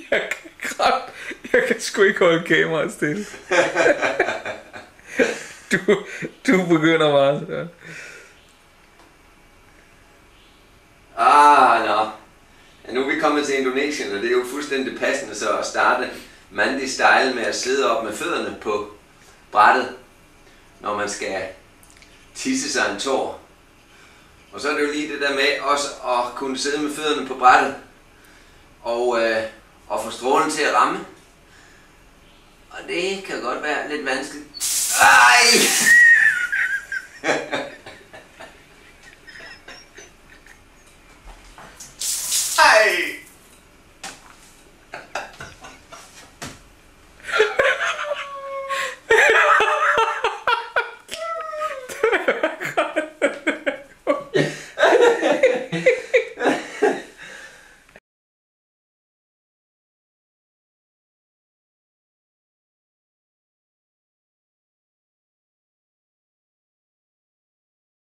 Jeg kan sgu ikke holde kameraet stille. Du begynder meget. Ja. Nå. Ja, nu er vi kommet til Indonesien, og det er jo fuldstændig passende så at starte Mandy Style med at sidde op med fødderne på brættet, når man skal tisse sig en tår. Og så er det jo lige det der med også at kunne sidde med fødderne på brættet og få strålen til at ramme. Og det kan godt være lidt vanskeligt. Ej!